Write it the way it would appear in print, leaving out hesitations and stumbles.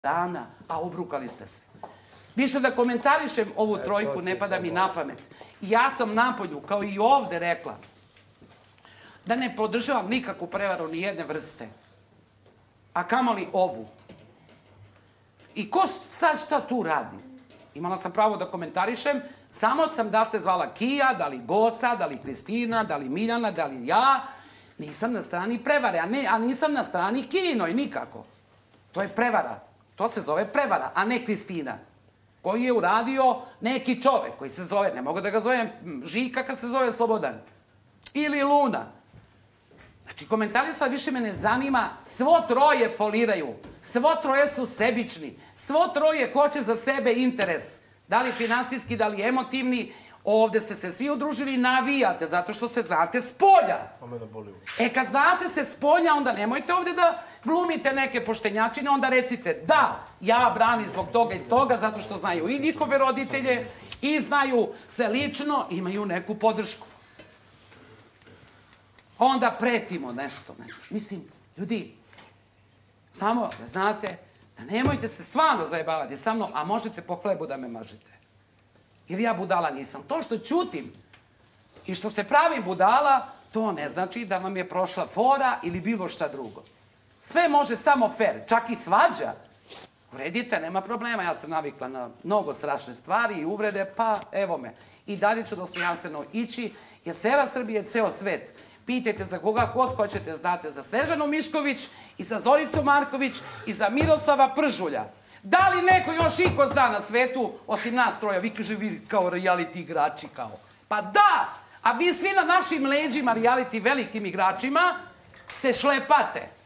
dana, a obrukali ste se. Više da komentarišem ovu trojku, ne pada mi na pamet. Ja sam napolju, kao i ovde rekla, da ne podržavam nikakvu prevaru ni jedne vrste, a kamoli ovu. I ko sad šta tu radi? Imala sam pravo da komentarišem, samo sam da se zvala Kija, da li Goca, da li Kristina, da li Miljana, da li ja. Nisam na strani prevare, a nisam na strani Kijinoj nikako. To je prevara. To se zove prevara, a ne Kristina. Koji je uradio neki čovek koji se zove, ne mogu da ga zovem Žika kad se zove Slobodan. Ili Luna. Znači, komentarista više me ne zanima, svo troje foliraju, svo troje su sebični, svo troje hoće za sebe interes. Da li finansijski, da li emotivni, ovde ste se svi udružili i navijate, zato što se znate s polja. Kad znate se s polja, onda nemojte ovde da glumite neke poštenjačine, onda recite da, ja branim zbog toga i toga, zato što znaju i njihove roditelje i znaju se lično, imaju neku podršku. Onda pretimo nešto. Mislim, ljudi, samo da znate da nemojte se stvarno zajebavati sa mnom, a možete po hlebu da me mažete. Jer ja budala nisam. To što ćutim i što se pravim budala, to ne znači da vam je prošla fora ili bilo šta drugo. Sve može samo fair, čak i svađa. Uredite, nema problema, ja sam navikla na mnogo strašne stvari i uvrede, pa evo me. I dalje ću dostojanstveno ići, jer cela Srbija je ceo svet. Pitajte za koga god hoćete, znate za Snežanu Mišković i za Zoricu Marković i za Miroslava Pržulja. Da li neko još iko zna na svetu, osim nas troja, vi kaže vi kao reality igrači kao. Pa da, a vi svi na našim leđima reality velikim igračima se šlepate.